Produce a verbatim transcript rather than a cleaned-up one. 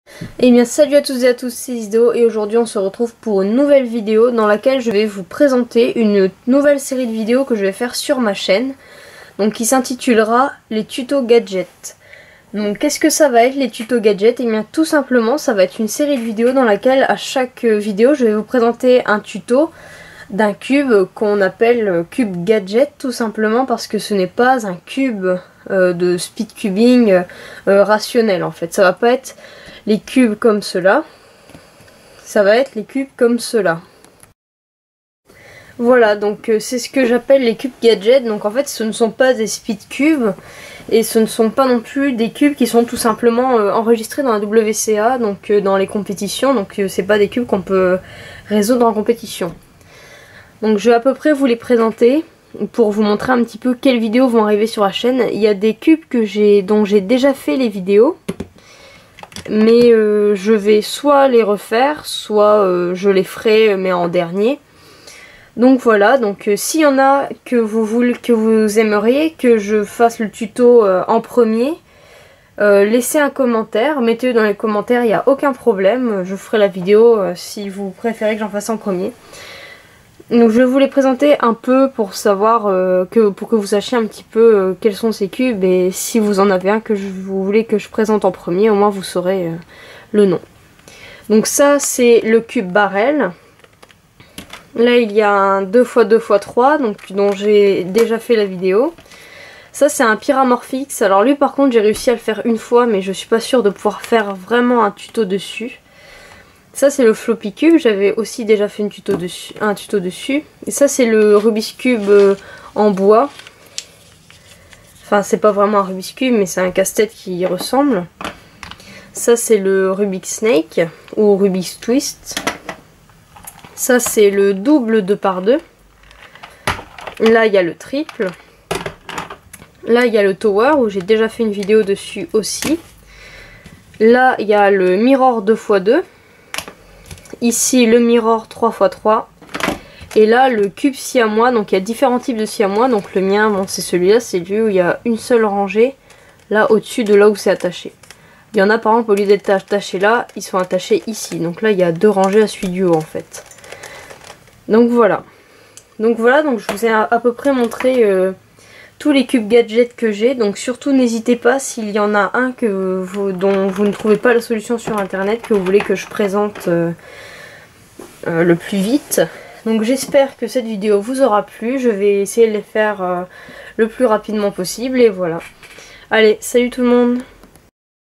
Et bien salut à tous et à tous, c'est Isdo et aujourd'hui on se retrouve pour une nouvelle vidéo dans laquelle je vais vous présenter une nouvelle série de vidéos que je vais faire sur ma chaîne, donc qui s'intitulera les tutos gadgets. Donc qu'est-ce que ça va être les tutos gadgets? Et bien tout simplement ça va être une série de vidéos dans laquelle à chaque vidéo je vais vous présenter un tuto d'un cube qu'on appelle cube gadget, tout simplement parce que ce n'est pas un cube euh, de speed cubing euh, rationnel en fait. Ça va pas être les cubes comme cela, ça va être les cubes comme cela. Voilà, donc euh, c'est ce que j'appelle les cubes gadgets. Donc en fait ce ne sont pas des speed cubes et ce ne sont pas non plus des cubes qui sont tout simplement euh, enregistrés dans la W C A, donc euh, dans les compétitions. Donc euh, c'est pas des cubes qu'on peut résoudre en compétition. Donc je vais à peu près vous les présenter pour vous montrer un petit peu quelles vidéos vont arriver sur la chaîne. Il y a des cubes que j'ai dont j'ai déjà fait les vidéos, mais euh, je vais soit les refaire, soit euh, je les ferai mais en dernier. Donc voilà, donc euh, s'il y en a que vous voulez, que vous aimeriez que je fasse le tuto euh, en premier, euh, laissez un commentaire, mettez-le dans les commentaires, il n'y a aucun problème, je ferai la vidéo euh, si vous préférez que j'en fasse en premier. Donc je vais vous les présenter un peu pour savoir, euh, que, pour que vous sachiez un petit peu euh, quels sont ces cubes, et si vous en avez un que je, vous voulez que je présente en premier, au moins vous saurez euh, le nom. Donc ça c'est le cube barrel. Là il y a un deux fois deux fois trois donc, dont j'ai déjà fait la vidéo. Ça c'est un Pyramorphix. Alors lui par contre j'ai réussi à le faire une fois, mais je suis pas sûre de pouvoir faire vraiment un tuto dessus. Ça c'est le floppy cube, j'avais aussi déjà fait une tuto dessus, un tuto dessus. Et ça c'est le Rubik's Cube euh, en bois. Enfin c'est pas vraiment un Rubik's Cube mais c'est un casse-tête qui y ressemble. Ça c'est le Rubik's Snake ou Rubik's Twist. Ça c'est le double deux par deux. Là il y a le triple. Là il y a le tower où j'ai déjà fait une vidéo dessus aussi. Là il y a le mirror deux fois deux. Ici le mirror trois fois trois. Et là le cube siamois. Donc il y a différents types de siamois. Donc le mien, bon, c'est celui-là, c'est lui où il y a une seule rangée là au-dessus de là où c'est attaché. Il y en a par exemple, au lieu d'être attachés là, ils sont attachés ici. Donc là il y a deux rangées à celui du haut en fait. Donc voilà. Donc voilà, donc je vous ai à, à peu près montré euh, tous les cubes gadgets que j'ai. Donc surtout n'hésitez pas s'il y en a un que vous, dont vous ne trouvez pas la solution sur internet, que vous voulez que je présente euh, euh, le plus vite. Donc j'espère que cette vidéo vous aura plu. Je vais essayer de les faire euh, le plus rapidement possible et voilà. Allez, salut tout le monde!